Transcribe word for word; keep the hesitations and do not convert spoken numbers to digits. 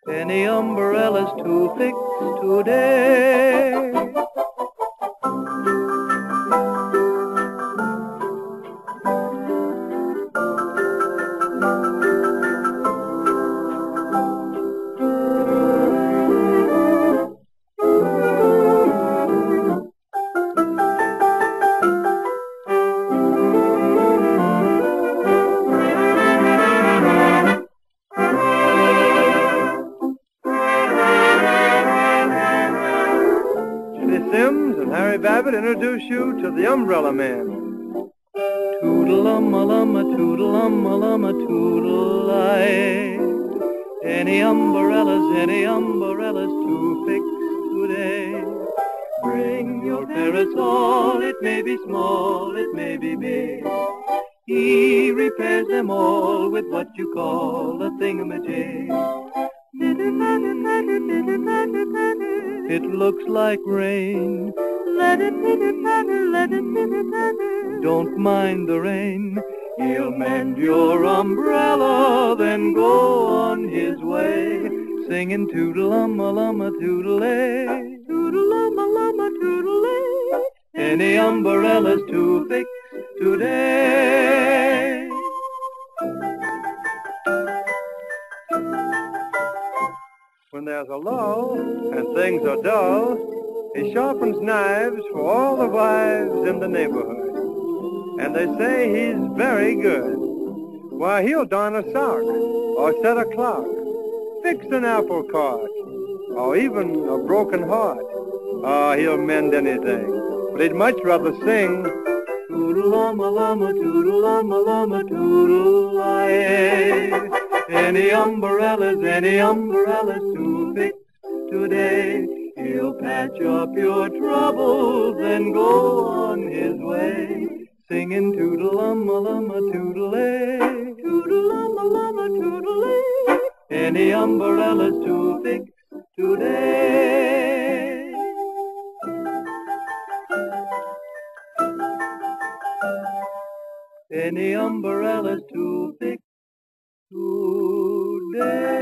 Any umbrellas to fix today? Babbitt introduce you to the Umbrella Man. Toodle-uma-luma, toodle-uma-luma-toodle-ay. Any umbrellas, any umbrellas to fix today? Bring your parasol, it may be small, it may be big. He repairs them all with what you call a thingamajig. It looks like rain. Let it pitter-patter, let it pitter-patter. Don't mind the rain. He'll mend your umbrella, then go on his way, singing Toodle-uma-luma-luma-toodle-ay. Toodle-uma-luma-toodle-ay. Any umbrellas to fix today? When there's a lull and things are dull, he sharpens knives for all the wives in the neighborhood. And they say he's very good. Why, he'll darn a sock, or set a clock, fix an apple cart, or even a broken heart. Oh, he'll mend anything, but he'd much rather sing Toodle-uma-luma, toodle-uma-luma, toodle-aye. Any umbrellas, any umbrellas to fix today? He'll patch up your troubles, then go on his way, singing Toodle-uma-luma-toodle-ay. Toodle-uma-luma-toodle-ay. Any umbrellas to fix today? Any umbrellas to fix today?